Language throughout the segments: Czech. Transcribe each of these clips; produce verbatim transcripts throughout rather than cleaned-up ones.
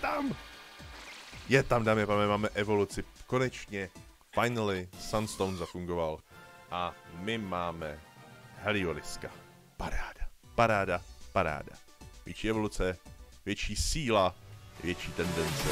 tam! Je tam, dámy a pánové, máme evoluci. Konečně, finally, Sunstone zafungoval. A my máme Helioliska. Paráda, paráda, paráda. Větší evoluce, větší síla, větší tendence.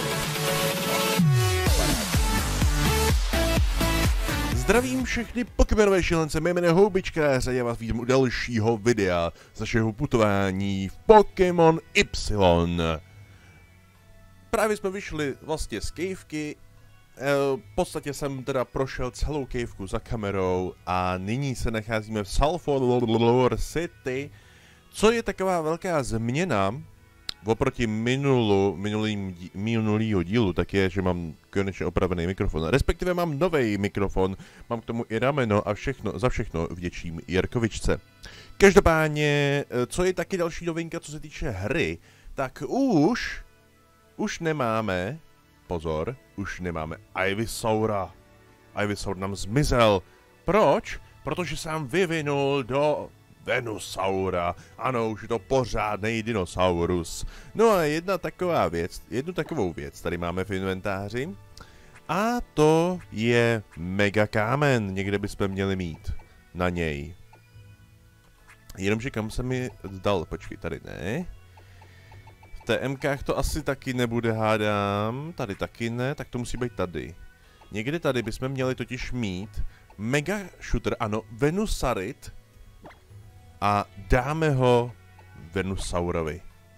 Zdravím všechny Pokémonové šílence, mé jméno je Houbičkář a já vás vítám u dalšího videa z našeho putování v Pokémon Y. Právě jsme vyšli vlastně z kejvky, v podstatě jsem teda prošel celou kejvku za kamerou a nyní se nacházíme v Sulphur City, co je taková velká změna oproti minulu, minulým, minulýho dílu, tak je, že mám konečně opravený mikrofon. Respektive mám nový mikrofon, mám k tomu i rameno a všechno, za všechno vděčím Jirkovičce. Každopádně, co je taky další novinka, co se týče hry, tak už, už nemáme, pozor, už nemáme Ivysaura. Ivysaur nám zmizel. Proč? Protože se nám vyvinul do Venusaura. Ano, už je to pořádnej dinosaurus. No a jedna taková věc, jednu takovou věc tady máme v inventáři. A to je mega kámen. Někde bychom měli mít na něj. Jenomže kam se mi dal? Počkej, tady ne. V té MKách to asi taky nebude, hádám. Tady taky ne, tak to musí být tady. Někde tady bychom měli totiž mít mega shooter, ano, Venusarid. A dáme ho Venusaurovi.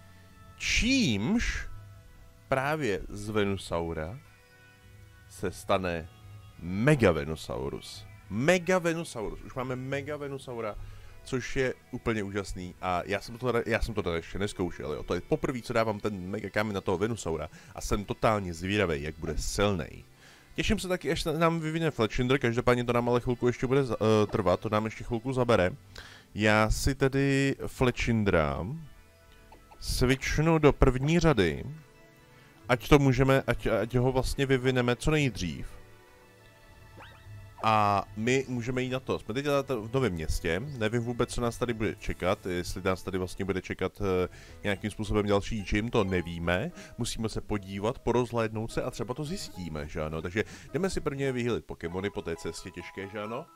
Čímž právě z Venusaura se stane Mega Venusaurus. Mega Venusaurus. Už máme Mega Venusaura, což je úplně úžasný. A já jsem to, já jsem to tady ještě neskoušel. Jo. To je poprvé, co dávám ten Mega kámen na toho Venusaura. A jsem totálně zvědavý, jak bude silnej. Těším se taky, až nám vyvine Fletchinder. Každopádně to nám ale chvilku ještě bude uh, trvat. To nám ještě chvilku zabere. Já si tedy Fletchindra switchnu do první řady, ať to můžeme, ať, ať ho vlastně vyvineme co nejdřív. A my můžeme jít na to. Jsme teď v Novém Městě, nevím vůbec, co nás tady bude čekat, jestli nás tady vlastně bude čekat uh, nějakým způsobem další gym, to nevíme. Musíme se podívat, porozhlédnout se a třeba to zjistíme, že ano. Takže jdeme si prvně vyhýlit Pokémony po té cestě těžké, že ano.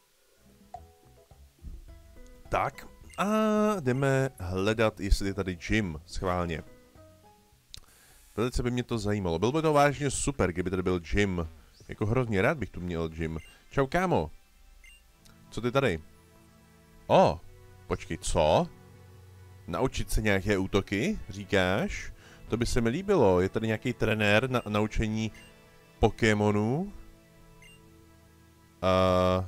Tak, a jdeme hledat, jestli je tady gym, schválně. Velice by mě to zajímalo. Bylo by to vážně super, kdyby tady byl gym. Jako hrozně rád bych tu měl gym. Čau, kámo. Co ty tady? O, počkej, co? Naučit se nějaké útoky, říkáš? To by se mi líbilo. Je tady nějaký trenér na naučení Pokémonů? Uh,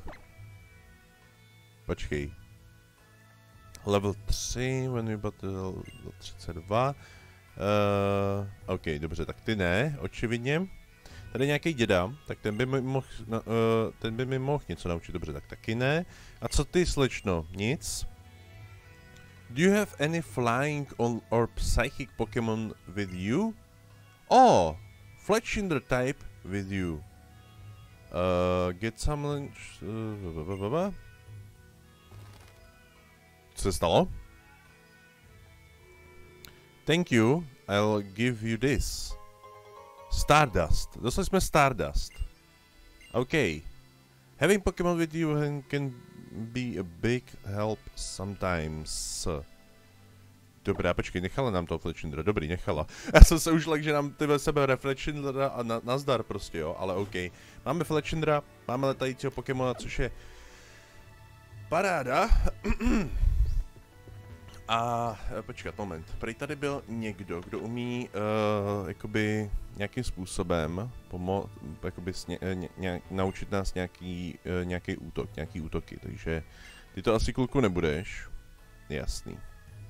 počkej. Level tři, when we battle třicet dva. Uh, OK, dobře, tak ty ne, očividně. Tady je nějaký děda, tak ten by mi mohl, uh, ten by mi mohl něco naučit, dobře, tak taky ne. A co ty, slečno? Nic? Do you have any flying or psychic Pokémon with you? Oh, Fletchinder type with you. Uh, get some lunch. Uh, Co se stalo? Thank you, I'll give you this. Stardust. Dostali jsme Stardust. OK. Having Pokémon with you can be a big help sometimes. Dobrá, počkej, nechala nám toho Fletchindra. Dobrý, nechala. Já jsem se už lek, že nám tyhle sebe Fletchindra a na, nazdar prostě, jo, ale OK. Máme Fletchindra, máme letajícího Pokémona, což je paráda. A počkat, moment. Prej tady byl někdo, kdo umí uh, jakoby nějakým způsobem pomo jakoby sně ně ně naučit nás nějaký, uh, nějaký útok, nějaký útoky, takže ty to asi kluku nebudeš. Jasný.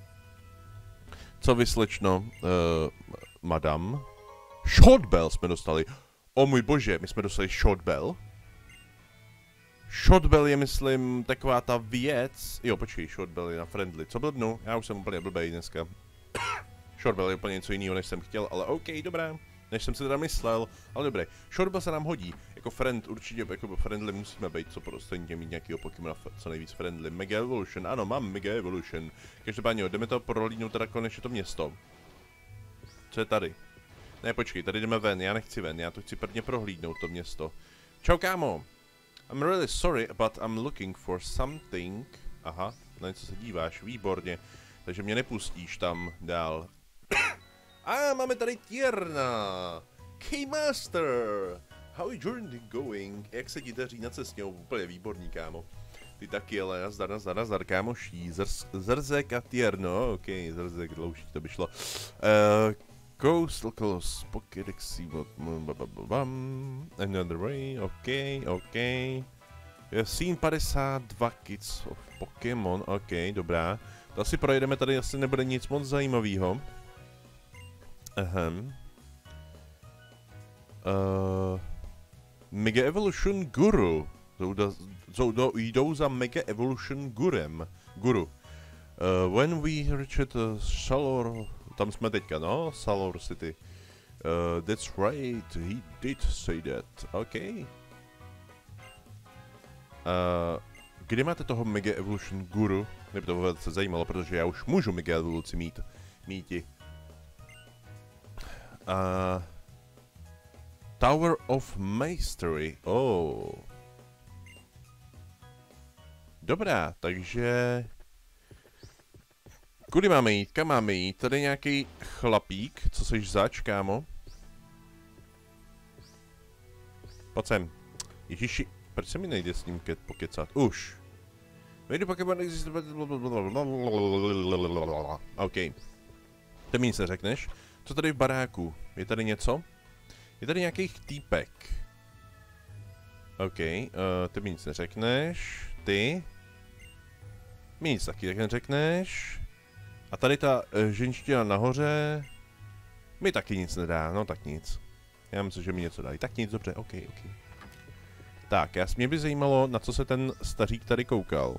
Co vy, slečno, uh, madam? Shotbell jsme dostali. O můj bože, my jsme dostali Shotbell. Shotbell je, myslím, taková ta věc. Jo, počkej, Shotbell je na friendly. Co blbnu? Já už jsem úplně blbej dneska. Shotbell je úplně něco jiného, než jsem chtěl, ale OK, dobré. Než jsem si teda myslel, ale dobré. Shotbell se nám hodí. Jako friend, určitě jako friendly musíme být, co prostě mít nějakého Pokémona co nejvíc friendly. Mega Evolution, ano, mám Mega Evolution. Každopádně, jdeme to prolídnout teda konečně to město. Co je tady? Ne, počkej, tady jdeme ven, já nechci ven, já to chci prvně prohlídnout, to město. Čau, kámo. I'm really sorry, but I'm looking for something. Aha, na něco se díváš, výborně. Takže mě nepustíš tam dál. A ah, máme tady Tierna. K-Master. How is journey going? Jak se ti daří na cestě? Úplně výborný, kámo. Ty taky, ale nazdar, nazdar, nazdar, kámoší. Zrz, zrzek a Tierno, ok, zrzek, dlouhý to by šlo. Uh, Coastal Close, Pokédexy, Another Way, ok, ok. Scene padesát dva Kids of Pokémon, ok, dobrá. To asi projedeme, tady asi nebude nic moc zajímavého. Ahem. Uh, Mega Evolution Guru. Jdou za Mega Evolution Gurem. Guru. Uh, when we reached uh, Salor... Tam jsme teďka, no? Salor City. Uh, that's right, he did say that. OK. Uh, kdy máte toho Mega Evolution Guru? Mě by to velice zajímalo, protože já už můžu Mega Evoluci mít. Míti. Uh, Tower of Mastery. Oh. Dobrá, takže... Kudy máme jít? Kam máme jít? Tady nějaký chlapík, co seš zač, kámo? Pojď sem. Ježiši, proč se mi nejde s ním ke pokecat? Už. Vejdu Pokémon existuje... OK. To mi nic neřekneš. Co tady v baráku? Je tady něco? Je tady nějaký týpek. OK, uh, ty mi nic neřekneš. Ty? Mi nic taky tak neřekneš. A tady ta uh, ženština nahoře mi taky nic nedá, no tak nic. Já myslím, že mi něco dají. Tak nic, dobře, ok, ok. Tak, já, mě by zajímalo, na co se ten stařík tady koukal.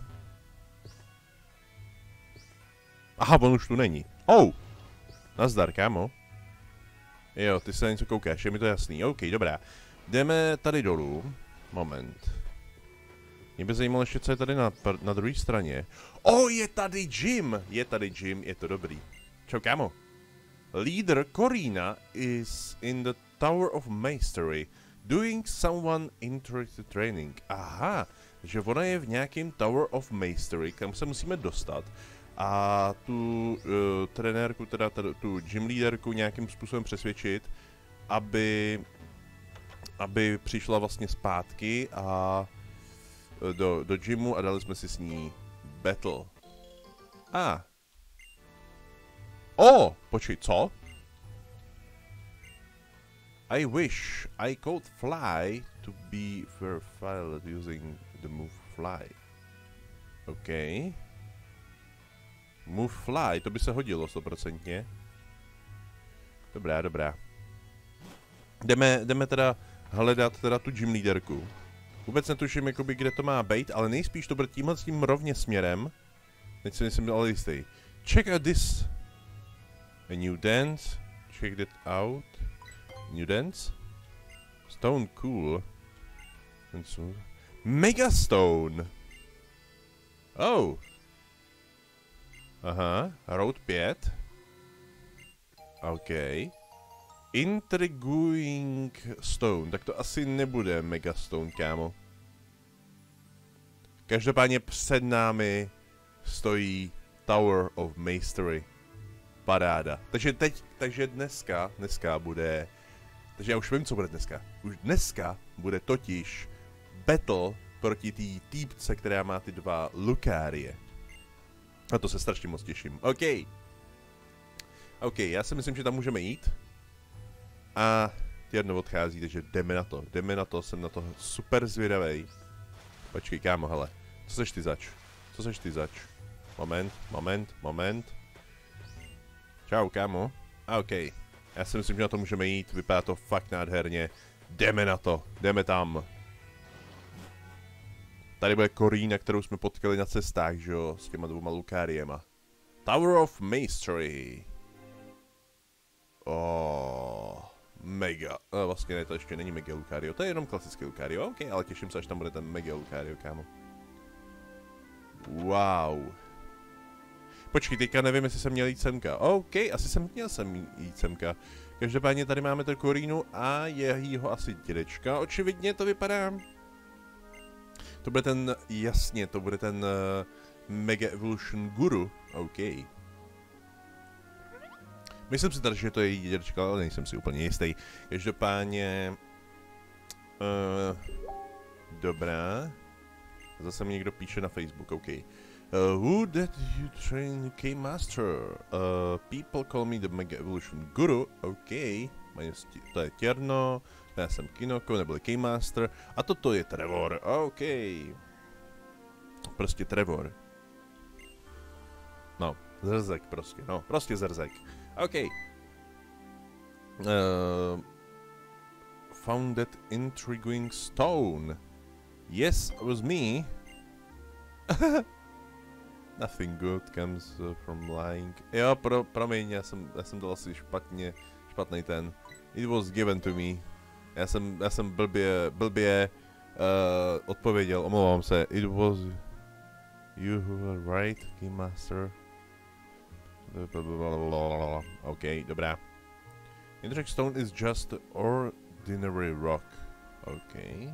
Aha, on už tu není. Oh! Nazdar, kámo. Jo, ty se na něco koukáš, je mi to jasný. Ok, dobrá. Jdeme tady dolů. Moment. Mě by zajímalo ještě, co je tady na, na druhé straně. O, oh, je tady Jim! Je tady Jim, je to dobrý. Čau, kámo. Leader Corina is in the Tower of Mastery, doing someone interested training. Aha, že ona je v nějakém Tower of Mastery, kam se musíme dostat. A tu uh, trenérku, teda tu gym leaderku nějakým způsobem přesvědčit, aby, aby přišla vlastně zpátky a do, do gymu a dali jsme si s ní battle. A. Ah. O, počkej, co? I wish I could fly to be verified using the move fly. OK. Move fly, to by se hodilo stoprocentně. Dobrá, dobrá. Jdeme, jdeme teda hledat teda tu gym leaderku. Vůbec netuším, jakoby, kde to má být, ale nejspíš to bude tímhle s tím rovně směrem. Teď si nejsem ale jistý. Check out this. A new dance. Check that out. New dance. Stone cool. Mega Stone. Oh. Aha, Road pět. OK. Intriguing Stone. Tak to asi nebude Mega Stone, kámo. Každopádně před námi stojí Tower of Mastery. Paráda. Takže teď, takže dneska, dneska bude... Takže já už vím, co bude dneska. Už dneska bude totiž battle proti té týpce, která má ty dva Lucarie. A to se strašně moc těším. OK. OK, já si myslím, že tam můžeme jít. A jedno odchází, takže jdeme na to. Jdeme na to, jsem na to super zvědavej. Počkej, kámo, hele. Co seš ty zač? Co seš ty zač? Moment, moment, moment. Čau, kámo. A OK. Já si myslím, že na to můžeme jít, vypadá to fakt nádherně. Jdeme na to, jdeme tam. Tady bude Corina, kterou jsme potkali na cestách, že jo, s těma dvouma Lukáriema. Tower of Mastery. Oh, mega. No, vlastně ne, to ještě není Mega Lucario, to je jenom klasický Lucario. OK, ale těším se, až tam bude ten Mega Lucario, kámo. Wow. Počkej, teďka nevím, jestli jsem měl jít semka. OK, asi jsem měl sem jít semka. Každopádně tady máme to Korinu a jejího asi dědečka. Očividně to vypadá. To bude ten, jasně, to bude ten uh, Mega Evolution Guru. OK. Myslím si tady, že to je její dědečka, ale nejsem si úplně jistý. Každopádně... Uh, dobrá. Zase mi někdo píše na Facebook, OK. Uh, who did you train K-Master? Uh, people call me the Mega Evolution Guru, OK. To je Tierno, já jsem Kinoko, neboli K-Master. A toto je Trevor, OK. Prostě Trevor. No, zrzek prostě, no, prostě zrzek. OK. Uh, found that intriguing stone. Yes, it was me. Nothing good comes uh, from lying. Jo, pro, promiň, já jsem, já jsem dal asi špatně, špatný ten. It was given to me. Já jsem, já jsem blbě, blbě uh, odpověděl, omlouvám se. It was you who were right, Keymaster. OK, dobrá. Interact stone is just ordinary rock. OK.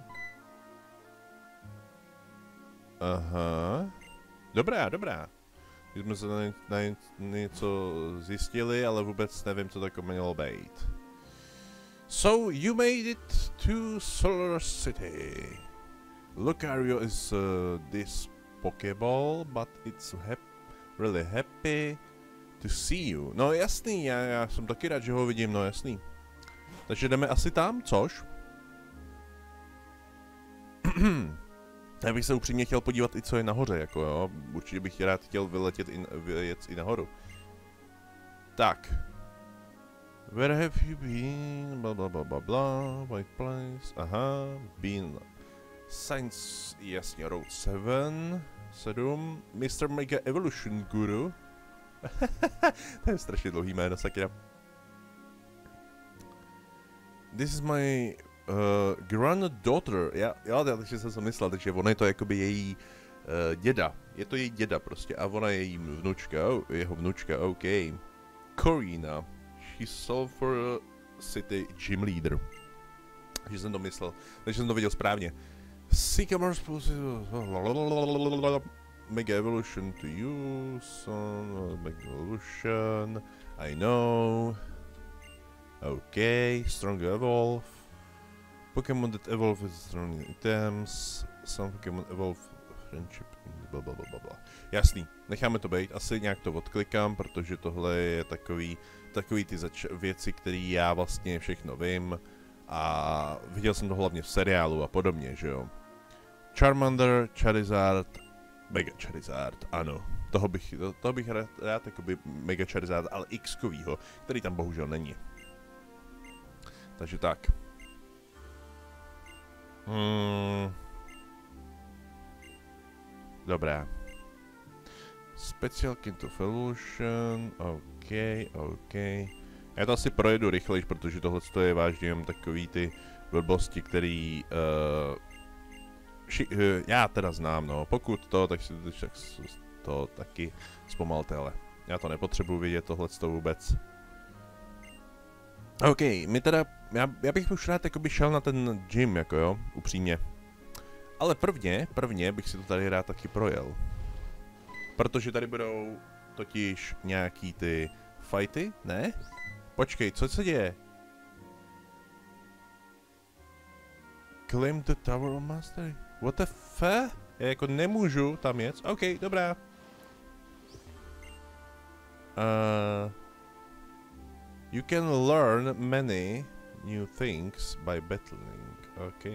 Aha. Dobrá, dobrá. My jsme se na, na něco zjistili, ale vůbec nevím, co to mělo být. So, you made it to Solar City. Lucario is uh, this Pokeball, but it's hap really happy to see you. No jasný, já, já jsem taky rád, že ho vidím, no jasný. Takže jdeme asi tam, což? Já bych se upřímně chtěl podívat i co je nahoře, jako jo. Určitě bych rád chtěl vyletět i, vyjet i nahoru. Tak. Where have you been? Bla bla bla bla bla. White place. Aha. Been. Science, jasně, Road seven. sedm. mister Mega Evolution Guru. To je strašně dlouhý jméno, sakra. This is my uh, granddaughter. Já, já takže jsem si myslel, takže ona je to jakoby její uh, děda. Je to její děda prostě a ona je její vnučka, oh, jeho vnučka, OK. Corina. She's Sulfur City Gym Leader. Takže jsem to myslel, takže jsem to viděl správně. Sycamore's Mega Evolution to you, son, Mega Evolution, I know. Okay, strong evolve. Pokemon that evolve with strong items. Some Pokemon evolve friendship. Bla bla bla bla. Jasný, necháme to být. Asi nějak to odklikám, protože tohle je takový, takový ty věci, které já vlastně všechno vím. A viděl jsem to hlavně v seriálu a podobně, že jo. Charmander, Charizard, Mega Charizard, ano. Toho bych, to, toho bych rád, rád jakoby Mega Charizard, ale X-kovýho, který tam bohužel není. Takže tak. Hmm. Dobrá. Special Kind of Evolution, OK, OK. Já to asi projedu rychlejš, protože tohle je vážně jen takový ty blbosti, který uh, ši, uh, já teda znám, no. Pokud to, tak si tak to taky zpomalte, ale já to nepotřebuji vidět tohle vůbec. OK, my teda, já, já bych už rád jakoby šel na ten gym, jako jo, upřímně. Ale prvně, prvně bych si to tady rád taky projel. Protože tady budou totiž nějaký ty fighty, ne? Počkej, co se děje? Claim the Tower of Mastery. What the f? Já jako nemůžu tam jet. OK, dobrá. Uh, you can learn many new things by battling. OK.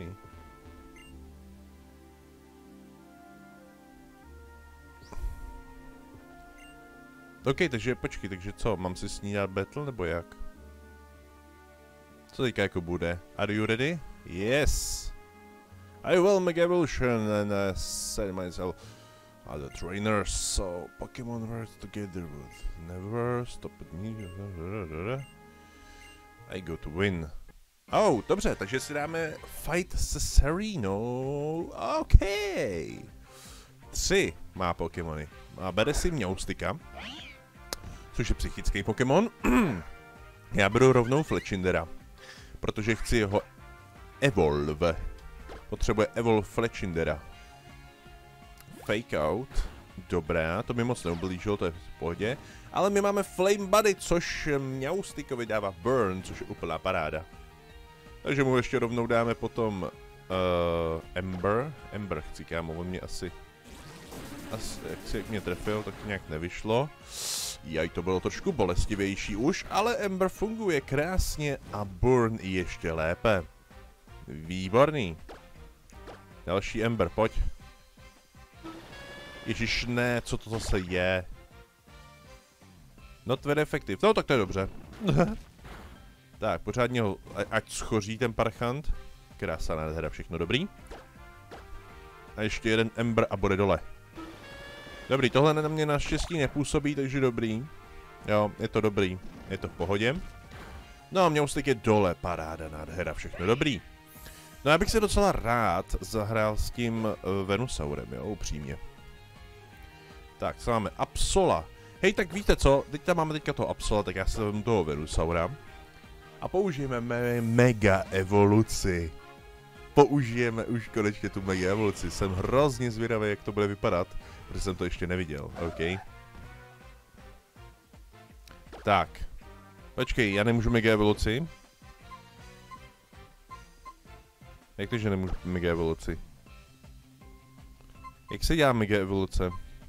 OK, takže počkej, takže co, mám si s ní dát battle, nebo jak? Co teďka jako bude? Are you ready? Yes! I will make evolution and uh, set myself other trainers, so Pokemon works together with never stop at me. I go to win. Oh, dobře, takže si dáme fight se Serenou. OK. Tři má Pokemony. A bere si Mňoustika, což je psychický Pokémon. Já beru rovnou Fletchindera, protože chci ho evolve. Potřebuje evolve Fletchindera. Fake out. Dobrá, to mi moc neublížilo, to je v pohodě. Ale my máme Flame Buddy, což Mňaustikovi dává burn, což je úplná paráda. Takže mu ještě rovnou dáme potom uh, Ember. Ember chci, kámo, on mě asi... Asi, jak si jak mě trefil, tak to nějak nevyšlo. Jaj, to bylo trošku bolestivější už, ale Ember funguje krásně a burn ještě lépe. Výborný. Další Ember, pojď. Ježiš, ne, co to zase je? Not very effective. No, tak to je dobře. Tak, pořádně ho, ať schoří ten parchant. Krása, nádhera, všechno dobrý. A ještě jeden Ember a bude dole. Dobrý, tohle na mě naštěstí nepůsobí, takže dobrý. Jo, je to dobrý. Je to v pohodě. No, Mňaustik je dole, paráda, nádhera, všechno dobrý. No, já bych se docela rád zahrál s tím uh, Venusaurem, jo, upřímně. Tak, co máme? Absola. Hej, tak víte co? Teď tam máme teďka toho Absola, tak já se vezmu toho Venusaura. A použijeme me mega evoluci. Použijeme už konečně tu mega evoluci. Jsem hrozně zvědavý, jak to bude vypadat, protože jsem to ještě neviděl. OK. Tak. Počkej, já nemůžu mega evoluci. Jak to, že nemůžu mega evoluci? Jak se dělá mega evoluce?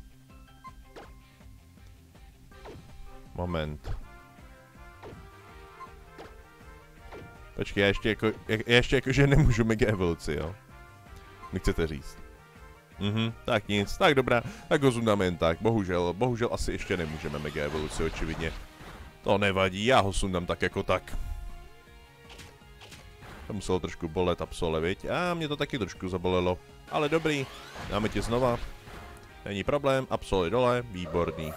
Moment. Počkej, já ještě jako, já ještě jako, že nemůžu mega evoluci, jo? Mi chcete říct. Mhm, tak nic, tak dobrá, tak ho sundáme jen tak, bohužel, bohužel asi ještě nemůžeme mega evoluci, očividně. To nevadí, já ho sundám tak jako tak. To muselo trošku bolet Absole, viď? A mě to taky trošku zabolelo, ale dobrý, dáme ti znova. Není problém, Absole dole, výborný.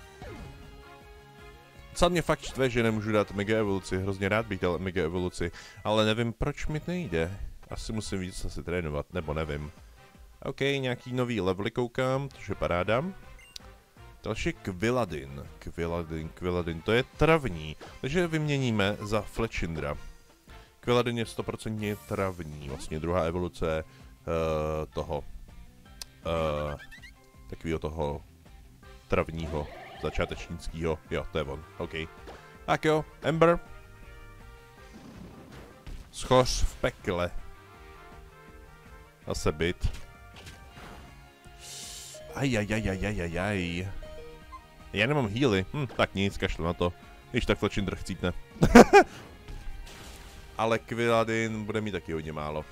Co mě fakt štve, že nemůžu dát mega evoluci, hrozně rád bych dal mega evoluci, ale nevím, proč mi nejde. Asi musím víc asi trénovat, nebo nevím. OK, nějaký nový levely koukám, což je paráda. Další Kviladin, Kviladin, Kviladin, to je travní, takže vyměníme za Fletchindera. Kviladin je sto procent travní, vlastně druhá evoluce uh, toho, uh, takového toho travního. Začátečnickýho, jo, to je on, OK. Tak jo, Ember. Schoř v pekle. Zase byt. Ajajajajajajaj. Já nemám healy, hm, tak nic, kašlu na to. Když tak Fletchinder chcípne. Ale Kviladin bude mít taky hodně málo.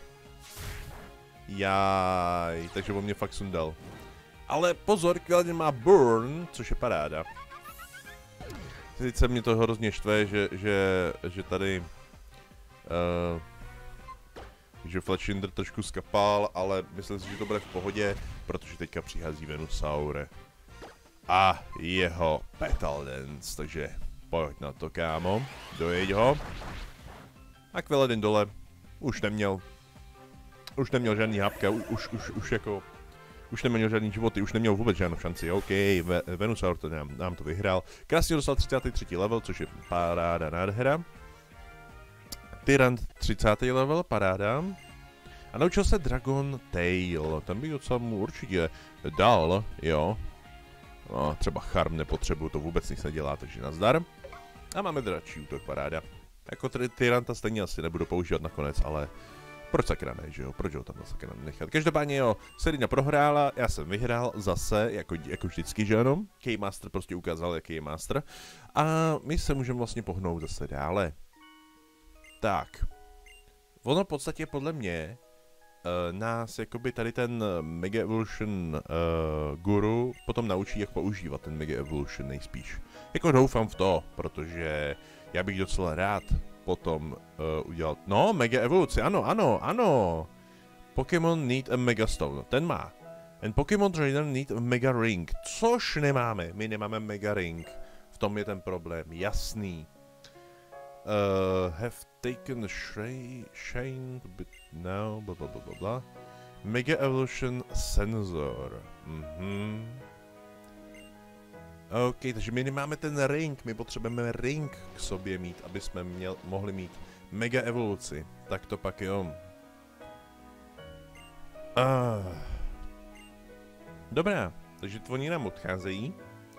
Jaj, takže on mě fakt sundal. Ale pozor, Kviladin má burn, což je paráda. Sice mě to hrozně štve, že, že, že tady... Uh, že Fletchinder trošku skapal, ale myslím si, že to bude v pohodě, protože teďka přichází Venusaur. A jeho Petal Dance, takže pojď na to, kámo. Dojeď ho. A Kviladin dole. Už neměl. Už neměl žádný hapka, už, už, už jako... Už neměl žádný životy, už neměl vůbec žádnou šanci. OK, Ve Venusaur to nám, nám to vyhrál. Krásně dostal třicátý třetí level, což je paráda, nádhera. Tyrant třicátý level, paráda. A naučil se Dragon Tail. Ten bych docela mu určitě dal, jo. No, třeba Charm nepotřebuju, to vůbec nic nedělá, takže nazdar. A máme dračí útok, paráda. Jako Tyranta stejně asi nebudu používat nakonec, ale... Proč sakra ne, že jo? Proč ho tam sakra nechat? Každopádně jo, Serena prohrála, já jsem vyhrál zase, jako, jako vždycky, že ano? Keymaster prostě ukázal, jaký je master. A my se můžeme vlastně pohnout zase dále. Tak. Ono v podstatě podle mě uh, nás jakoby tady ten Mega Evolution uh, guru potom naučí, jak používat ten Mega Evolution nejspíš. Jako doufám v to, protože já bych docela rád potom uh, udělat, no, Mega Evoluci, ano, ano, ano. Pokémon need a Mega Stone, ten má. And Pokémon Trainer need a Mega Ring, což nemáme, my nemáme Mega Ring. V tom je ten problém, jasný. Uh, have taken a shine, but now, bla bla bla bla bla. Mega Evolution Sensor, mhm. OK, takže my nemáme ten ring, my potřebujeme ring k sobě mít, aby jsme měl, mohli mít mega evoluci. Tak to pak jo. Ah. Dobrá, takže oni nám odcházejí.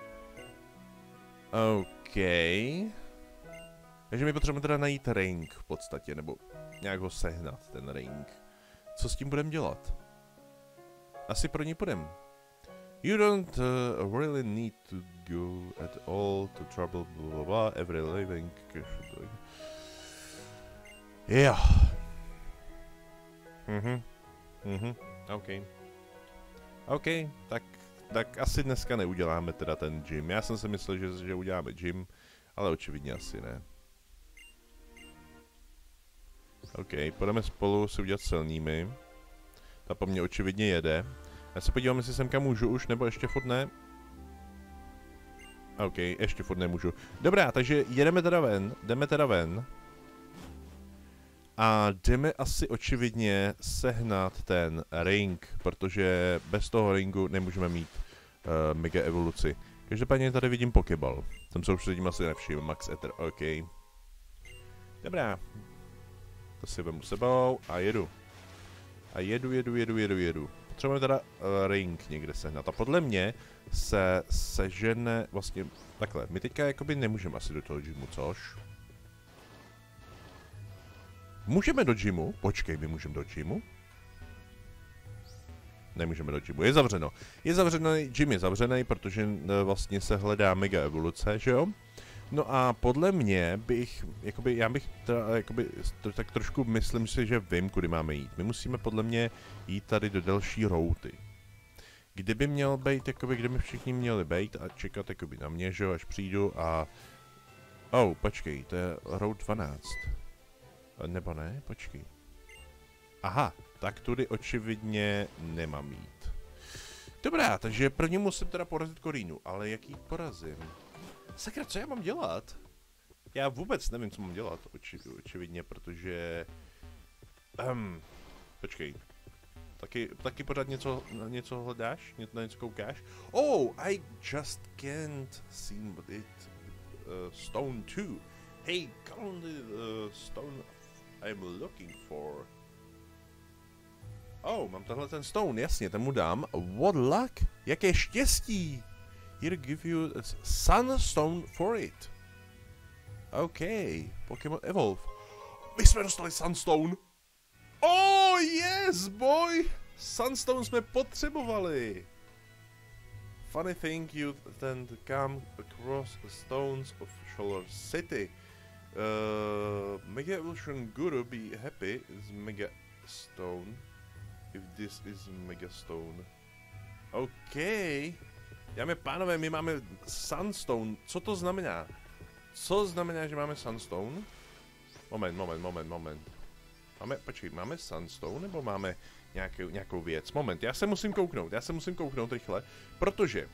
OK. Takže my potřebujeme teda najít ring v podstatě, nebo nějak ho sehnat, ten ring. Co s tím budeme dělat? Asi pro ní půjdeme. You don't uh, really need to go at all to trouble blah blah blah, every living... Yeah. Mhm. Mhm. OK. OK, tak, tak asi dneska neuděláme teda ten gym. Já jsem si myslel, že, že uděláme gym, ale očividně asi ne. OK, půjdeme spolu si udělat silnými. Ta po mně očividně jede. Já se podívám, jestli semka můžu už, nebo ještě furt ne. OK, ještě furt nemůžu. Dobrá, takže jedeme teda ven, jdeme teda ven. A jdeme asi očividně sehnat ten ring, protože bez toho ringu nemůžeme mít uh, mega evoluci. Každopádně tady vidím Pokéball. Jsem se už předtím asi nevšiml, Max Ether, OK. Dobrá. To si vemu sebou a jedu. A jedu, jedu, jedu, jedu, jedu. Potřebujeme teda uh, ring někde sehnat. A podle mě se sežene vlastně takhle. My teďka jakoby nemůžeme asi do toho gymu, což? Můžeme do gymu? Počkej, my můžeme do gymu? Nemůžeme do gymu, je zavřeno. Je zavřený, gym je zavřený, protože uh, vlastně se hledá mega evoluce, že jo? No a podle mě bych, jakoby, já bych teda, jakoby, to, tak trošku myslím si, že vím, kudy máme jít. My musíme podle mě jít tady do další routy. Kdyby měl být, jakoby, kde by všichni měli být a čekat jakoby na mě, že jo, až přijdu a... Oh, počkej, to je route dvanáct. Nebo ne, počkej. Aha, tak tudy očividně nemám jít. Dobrá, takže první musím teda porazit Korínu, ale jaký porazím? Sakra, co já mám dělat? Já vůbec nevím, co mám dělat, oči, očividně, protože... Um, počkej. Taky, taky pořád něco, něco hledáš? Ně, na něco koukáš? Oh, I just can't see it. Uh, stone two. Hey, count the uh, stone I'm looking for. Oh, mám tenhle ten stone, jasně, ten mu dám. What luck? Jaké štěstí! Here give you a sunstone for it. OK, Pokémon Evolve. My jsme dostali sunstone. Oh yes, boy! Sunstone jsme potřebovali. Funny thing, you then come across the stones of Sholar City. Uh, Mega Evolution Guru be happy is Mega Stone. If this is Mega Stone. OK. Dámy a pánové, my máme Sunstone. Co to znamená? Co znamená, že máme Sunstone? Moment, moment, moment, moment. Máme, počkej, máme Sunstone nebo máme nějakou, nějakou věc? Moment, já se musím kouknout, já se musím kouknout rychle, protože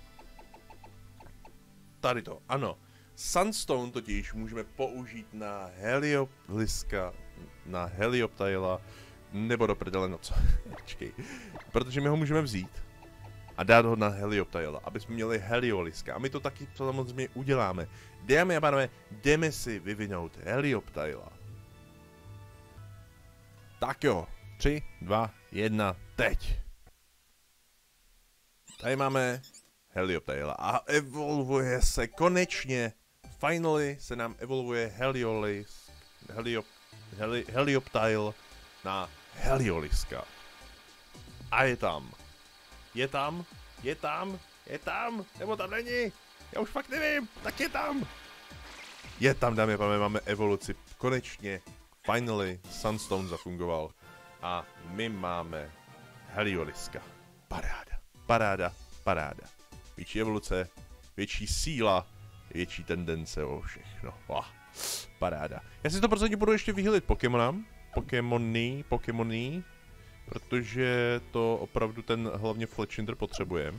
tady to, ano. Sunstone totiž můžeme použít na Helioliska, na Helioptila, nebo do prdele, no co? Počkej. Protože my ho můžeme vzít a dát ho na Helioptila, aby jsme měli Helioliska. A my to taky samozřejmě uděláme. Dámy a pánové, jdeme si vyvinout Helioptila. Tak jo, tři, dva, jedna, teď. Tady máme Helioptila a evolvuje se konečně. Finally se nám evolvuje Heliolis, Heliop, Heli, Helioptile na Helioliska. A je tam. Je tam, je tam, je tam, nebo tam není. Já už fakt nevím, tak je tam. Je tam, dámy a pánové, máme evoluci. Konečně, finally, Sunstone zafungoval. A my máme Helioliska. Paráda, paráda, paráda. Větší evoluce, větší síla, větší tendence o všechno. Oh, paráda. Já si to prostě budu ještě vyhýlit Pokémonám. Pokémony, Pokémony. Protože to opravdu ten hlavně Fletchinder potřebuje.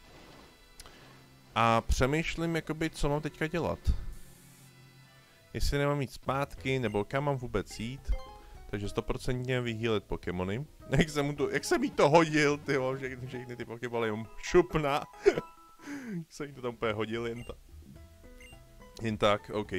A přemýšlím, jakoby, co mám teďka dělat. Jestli nemám jít zpátky, nebo kam mám vůbec jít. Takže stoprocentně vyhýlit Pokémony. Jak jsem, mu to, jak jsem jí to hodil, ty všechny, všechny ty Pokébaly, šupna. Se jim to tam úplně hodil jen tak. Jen tak, OK.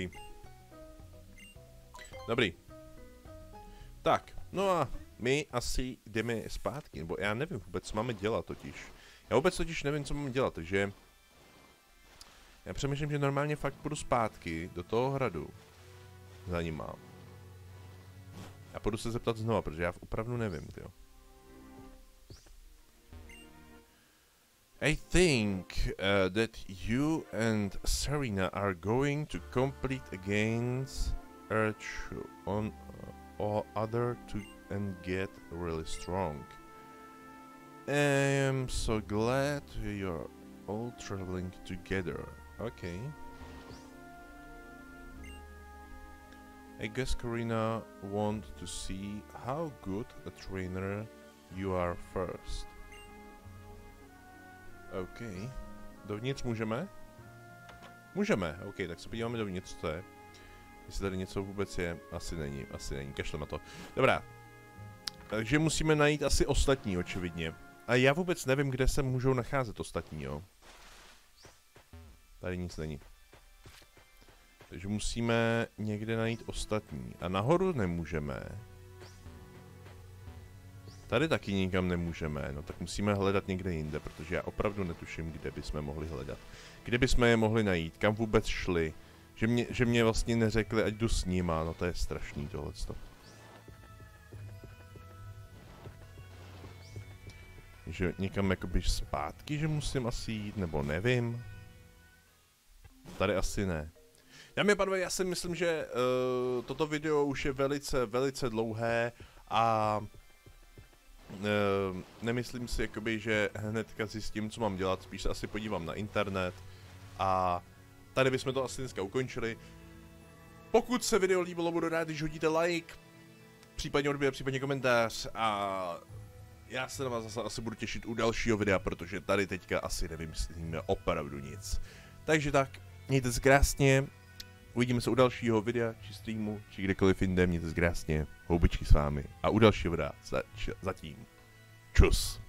Dobrý. Tak, no a my asi jdeme zpátky, nebo já nevím vůbec, co máme dělat totiž. Já vůbec totiž nevím, co mám dělat, takže... Já přemýšlím, že normálně fakt půjdu zpátky do toho hradu. Za ním mám. A půjdu se zeptat znova, protože já opravdu nevím, tyjo. I think uh, that you and Serena are going to compete against Earth on uh, or other to and get really strong. I'm so glad you're all traveling together. Okay. I guess Karina want to see how good a trainer you are first. OK. Dovnitř můžeme? Můžeme, OK, tak se podíváme dovnitř, co to je. Jestli tady něco vůbec je, asi není, asi není, kašleme to. Dobrá. Takže musíme najít asi ostatní, očividně. A já vůbec nevím, kde se můžou nacházet ostatní, jo. Tady nic není. Takže musíme někde najít ostatní. A nahoru nemůžeme. Tady taky nikam nemůžeme, no tak musíme hledat někde jinde, protože já opravdu netuším, kde bychom mohli hledat. Kde bychom je mohli najít, kam vůbec šli. Že mě, že mě vlastně neřekli, ať jdu s nima, no to je strašný tohleto. Že někam jakoby zpátky, že musím asi jít, nebo nevím. Tady asi ne. Dámy a pánové, já si myslím, že uh, toto video už je velice, velice dlouhé a uh, nemyslím si, jakoby, že hnedka zjistím, co mám dělat, spíš se asi podívám na internet a tady bychom to asi dneska ukončili. Pokud se video líbilo, budu rád, když hodíte like, případně odběr, případně komentář a já se na vás zase asi budu těšit u dalšího videa, protože tady teďka asi nevymyslíme opravdu nic. Takže tak, mějte se krásně, uvidíme se u dalšího videa, či streamu, či kdekoliv jinde, mějte se krásně, houbičky s vámi a u dalšího videa zatím. Čus.